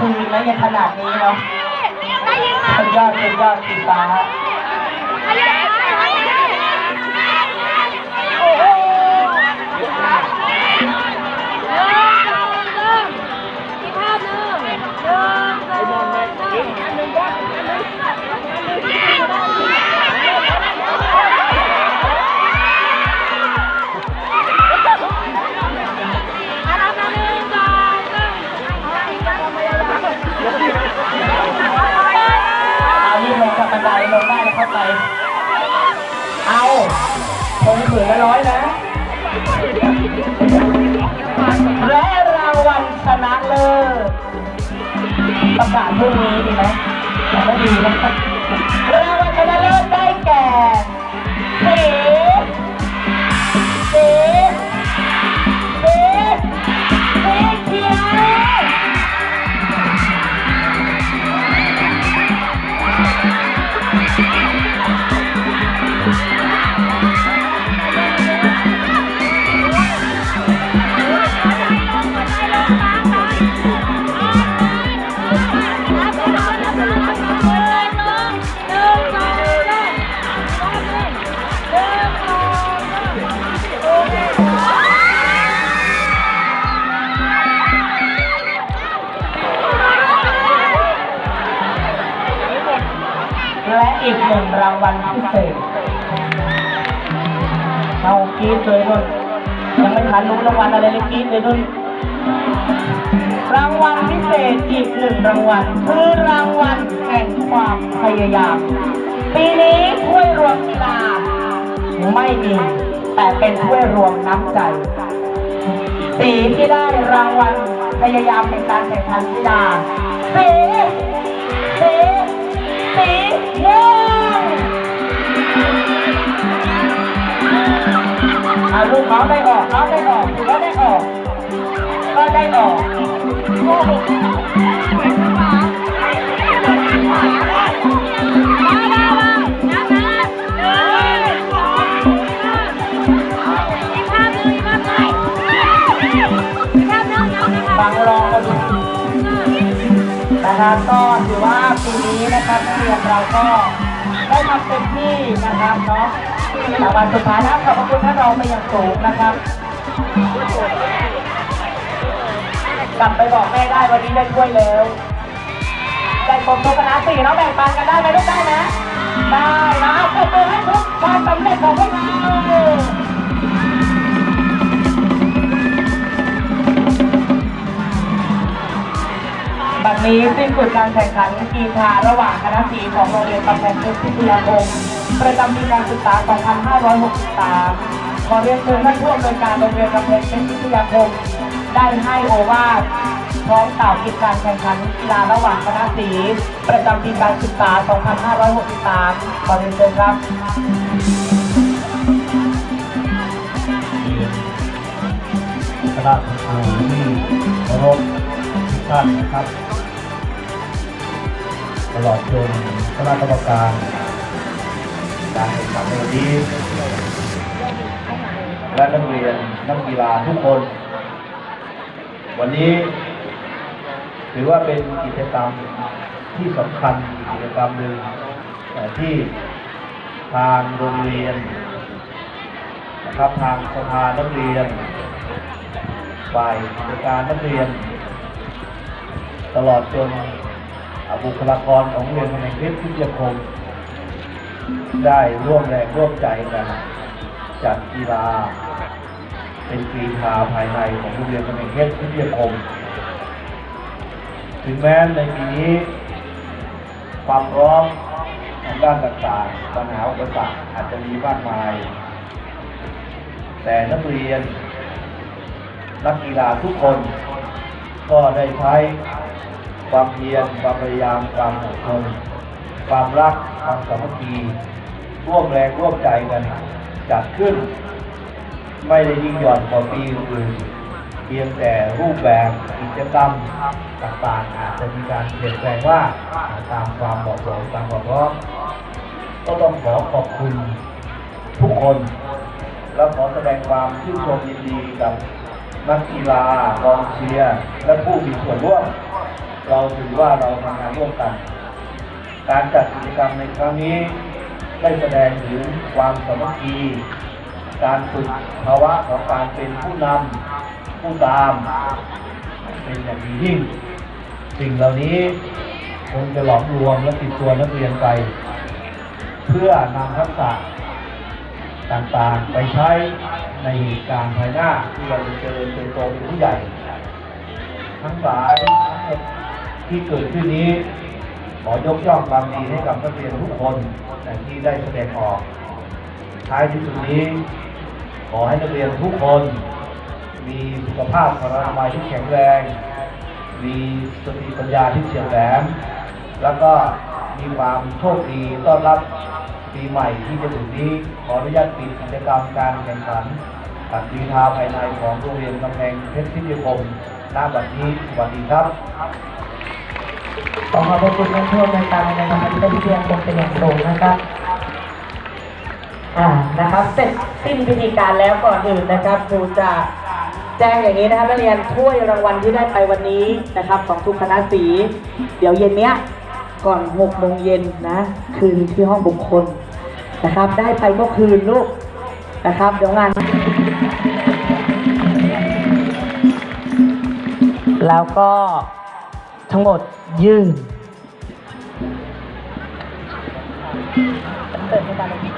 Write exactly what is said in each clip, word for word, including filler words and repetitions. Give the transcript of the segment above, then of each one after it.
คืนแล้วยังขนาดนี้เนาะสุดยอดสุดยอดสีฟ้าบันไดลงได้แล้วเข้าไปเอาคงผืนละร้อยนะและรางวัลชนะเลิศประกาศพรุ่งนี้ดีไหมแต่ไม่ดีนะรางวัลชนะเลิศได้แก่สีสีสีสีเขียวและอีกหนึ่งรางวัลพิเศษเอากีดเลยนุ่นยังไม่ทันรู้รางวัลอะไรเลยกีดเลยนุ่นรางวัลพิเศษอีกหนึ่งรางวัลคือรางวัลแห่งความพยายามปีนี้ถ้วยรวมกีฬาไม่มีแต่เป็นถ้วยรวมน้ำใจสีที่ได้รางวัลพยายามในการแข่งขันกีฬาสีสีสีม่วงอาลูกเขาได้ออกเขาได้ออกถือว่าได้ออกก็ได้ออกบางรองมาดูนะครับก็ถือว่าปีนี้นะครับนักเรียนเราก็ได้ทำเต็มที่นะครับเนาะแต่วันสุดท้ายนะขอบคุณท่านรองไปอย่างสูงนะครับกลับไปบอกแม่ได้วันนี้ได้ช่วยแล้วได้ผมโตคณะสี่แล้วแบ่งปันกันได้ไหมลูกได้นะได้นะขอบคุณให้ทุกความสำเร็จของพวกเราบัดนี้สิ้นสุดการแข่งขันกีฬาระหว่างคณะสีของโรงเรียนกำแพงเพชรพิทยาคมประจำปีการศึกษา สองพันห้าร้อยหกสิบสาม ขอเรียนเชิญท่านผู้อำนวยการโรงเรียนกำแพงเพชรพิทยาคมได้ให้โอวาทพร้อมกล่าวปิดการแข่งขันกีฬาระหว่างคณะสีประจำปีการศึกษา สองพันห้าร้อยหกสิบสาม ขอเรียนเชิญครับคณะครูที่เคารพทุกท่านนะครับตลอดจนคณะกรรมการการแข่งขันในวันนี้และนักเรียนนักกีฬาทุกคนวันนี้ถือว่าเป็นกิจกรรมที่สำคัญกิจกรรมหนึ่งที่ทางโรงเรียนนะครับทางสภานักเรียนฝ่ายกิจการนักเรียนตลอดจนบุคลากรของโรงเรียนกำแพงเพชรพิทยาคมได้ร่วมแรงร่วมใจกันจัดกีฬาเป็นกีฬาภายในของโรงเรียนกำแพงเพชรพิทยาคมถึงแม้ในปีนี้ความพร้อมทางด้านต่างๆปัญหาอุปสรรคอาจจะมีมากมายแต่นักเรียนนักกีฬาทุกคนก็ได้ใช้ความเพียรความพยายามความอดทนความรักความสามัคคีร่วมแรงร่วมใจกันจัดขึ้นไม่ได้ยิ่งหย่อนกว่าปีอื่นเพียงแต่รูปแบบกิจกรรมต่างๆอาจจะมีการเปลี่ยนแปลงว่าตามความเหมาะสมตามความพร้อมก็ต้องขอขอบคุณทุกคนและขอแสดงความชื่นชมยินดีกับนักกีฬากองเชียร์และผู้มีส่วนร่วมในเราถือว่าเราทำงานร่วมกัน การจัดกิจกรรมในครั้งนี้ได้แสดงถึงความสามัคคีการฝึกภาวะของการเป็นผู้นำผู้ตามเป็นอย่างดียิ่งสิ่งเหล่านี้คงจะหลอมรวมและติดตัวนักเรียนไปเพื่อนำทักษะต่างๆไปใช้ในเหตุการณ์ภายหน้าที่เราจะเจริญเติบโตเป็นผู้ใหญ่ทั้งหลายทั้งหมดที่เกิดขึ้นนี้ขอยกย่องความดีให้กับนักเรียนทุกคนแต่ที่ได้แสดงออกท้ายที่สุดนี้ขอให้นักเรียนทุกคนมีสุขภาพพลานามัยที่แข็งแรงมีสติปัญญาที่เฉียบแหลมแล้วก็มีความโชคดีต้อนรับปีใหม่ที่จะถึงนี้ขออนุญาตปิดกิจกรรมการแข่งขันกีฬาภายในของโรงเรียนกำแพงเพชรพิทยาคมณบัดนี้สวัสดีครับขอขอบพระคุณท่านผู้อำนวยการในการที่ได้เรียนเป็นอย่างสูงนะครับอ่านะครับเสร็จสิ้นพิธีการแล้วก่อนอื่นนะครับครูจะแจ้งอย่างนี้นะครับนักเรียนถ้วยรางวัลที่ได้ไปวันนี้นะครับของทุกคณะสีเดี๋ยวเย็นเนี้ยก่อนหกโมงเย็นนะคืนที่ห้องบุคคลนะครับได้ไปก็คืนลูกนะครับเดี๋ยวงานแล้วก็ทั้งหมดยื่นเปิดให้การเลย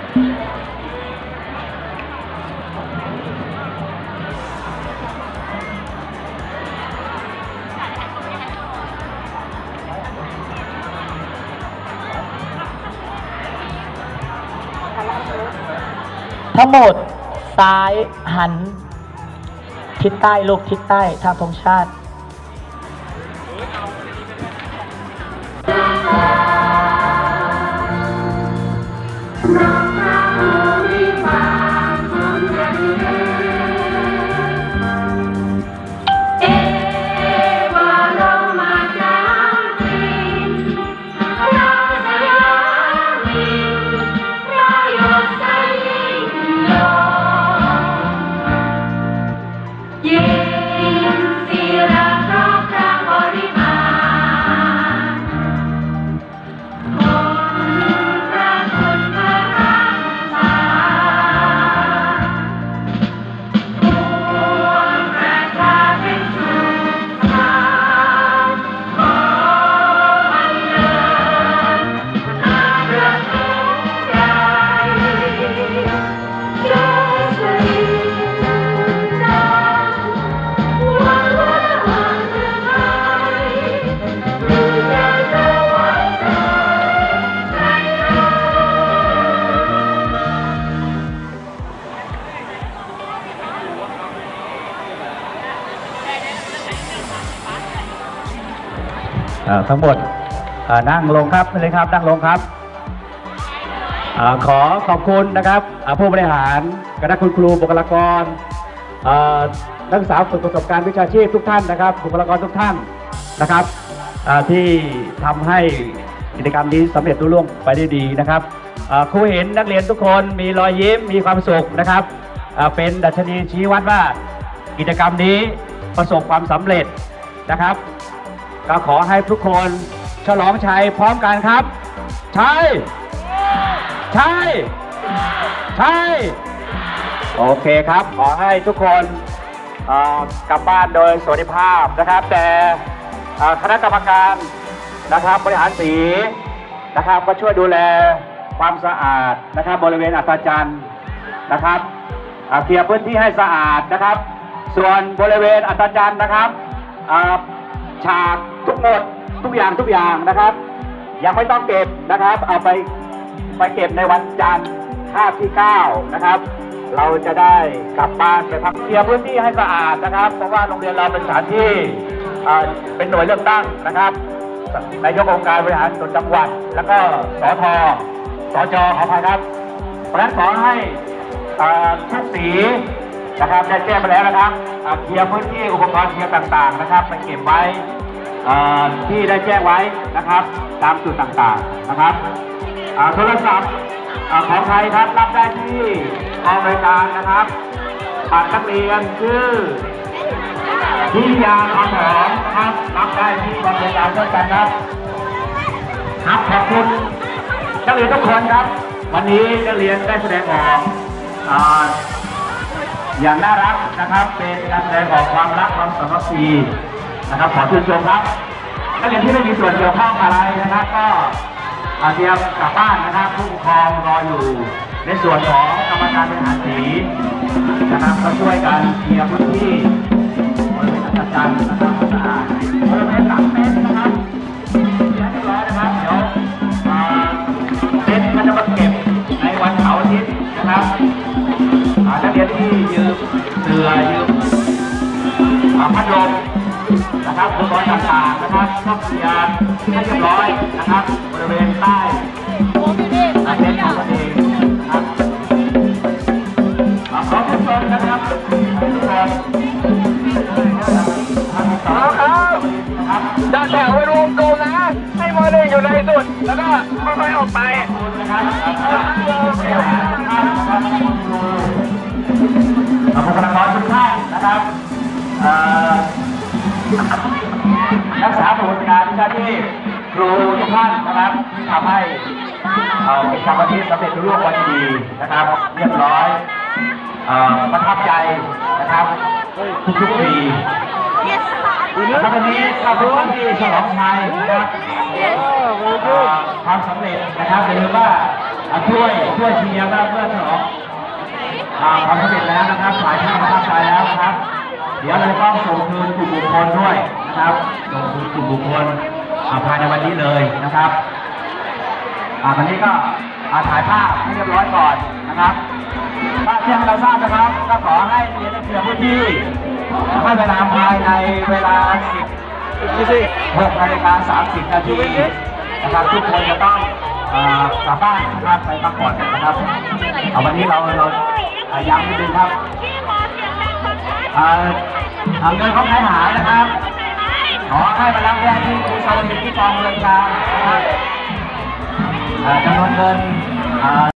ทั้งหมดซ้ายหันทิศใต้ลูกทิศใต้ทางธงชาติทั้งหมดนั่งลงครับเลยครับนั่งลงครับขอขอบคุณนะครับผู้บริหารคณะคุณครูบุคลากรนักศึกษาฝึกประสบการณ์วิชาชีพทุกท่านนะครับบุคลากรทุกท่านนะครับที่ทำให้กิจกรรมนี้สำเร็จรุ่ร่วงไปได้ดีนะครับครูเห็นนักเรียนทุกคนมีรอยยิ้มมีความสุขนะครับเป็นดัชนีชี้วัดว่ากิจกรรมนี้ประสบความสำเร็จนะครับก็ขอให้ทุกคนฉลองชัยพร้อมกันครับชัยชัยชัยโอเคครับขอให้ทุกคนกลับบ้านโดยสวัสดิภาพนะครับแต่คณะกรรมการนะครับบริหารสีนะครับก็ช่วยดูแลความสะอาดนะครับบริเวณอัศจรรย์นะครับเคลียร์พื้นที่ให้สะอาดนะครับส่วนบริเวณอัศจรรย์นะครับฉากทุกหมดทุกอย่างทุกอย่างนะครับยังไม่ต้องเก็บนะครับเอาไปไปเก็บในวันจันทร์คาบที่เก้านะครับเราจะได้กลับบ้านไปพักเคลียร์พื้นที่ให้สะอาดนะครับเพราะว่าโรงเรียนเราเป็นสถานที่เป็นหน่วยเลือกตั้งนะครับนายกองค์การบริหารส่วนจังหวัดแล้วก็สทสจขออภัยครับเพราะฉะนั้นขอให้ทุกสีนะครับได้แจ้งไปแล้วนะครับเคลียร์พื้นที่อุปกรณ์เคลียร์ต่างๆนะครับไปเก็บไว้ที่ได้แจ้งไว้นะครับตามจุดต่างๆนะครับโทรศัพท์ของใครครับรับได้ที่กองบริการนะครับบัตรนักเรียนชื่อวิทยาคำหอมครับรับได้ที่ความพยายามด้วยกันครับครับขอบคุณนักเรียนทุกคนครับวันนี้นักเรียนได้แสดงออกอ่าอย่างน่ารักนะครับเป็นการแสดงออกความรักความสามัคคีนะครับขอชื่นชมครับนักเรียนที่ไม่มีส่วนเกี่ยวข้องอะไรนะครับก็เตรียมกลับบ้านนะครับผู้ปกครองรออยู่ในส่วนของกรรมการบริหารสีนะครับก็ช่วยกันเคลียร์พื้นที่บริเวณอาจารย์นะครับสะอาดบริเวณหลังเต็นท์นะครับเรียบร้อยนะครับเดี๋ยวเต็นท์มันจะมาเก็บในวันเสาร์อาทิตย์นะครับนักเรียนที่ยืมเสือยืมพัดลมนะครับอุปกรณ์ต่างๆนะครับต้องเคลียร์ให้เรียบร้อยนะครับบริเวณใต้เต็นท์ของตัวเองนะครับขอทุกคนนะครับทุกคนครับจะแถวไปรวมกลมนะให้มอหนึ่งอยู่ในสุดแล้วก็ค่อยๆออกไปนะครับบุคลากรทุกท่านนะครับนักศึกษาผู้บริการวิชาชีพครูทุกท่านนะครับที่ทำให้กิจกรรมวันนี้สำเร็จรุ่งวันดีนะครับเรียบร้อยประทับใจนะครับทุกๆปีนะครับวันนี้ข้าพเจ้าที่ฉลองชัยนะครับความสำเร็จนะครับอย่าลืมว่าช่วยช่วยเชียร์เพื่อฉลองความสำเร็จแล้วนะครับถ่ายภาพประทับใจแล้วนะครับเดี๋ยวเราต้องส่งคืนกลุ่มบุคคลด้วยนะครับส่งคืนกลุ่มบุคคลภายในวันนี้เลยนะครับวันนี้ก็ถ่ายภาพให้เรียบร้อยก่อนนะครับถ้าเที่ยงเราทราบนะครับก็ขอให้เรียนเสียพื้นที่ให้เวลาภายในเวลาหกนาฬิกาสามสิบนาทีนะครับทุกคนจะต้องกลับบ้านนะครับไปพักผ่อนนะครับวันนี้เราเราย้ำนิดนึงครับเงินเขาใช้หายนะครับขอให้มารับแจ้งที่ครูสวัสดิ์ที่กองเรือนกลางนะครับจำนวนเงิน